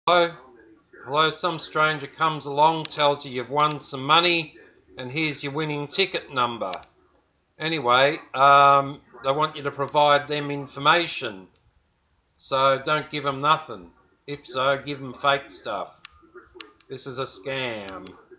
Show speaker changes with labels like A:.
A: Hello? Hello, some stranger comes along, tells you you've won some money, and here's your winning ticket number. Anyway, they want you to provide them information. So don't give them nothing. If so, give them fake stuff. This is a scam.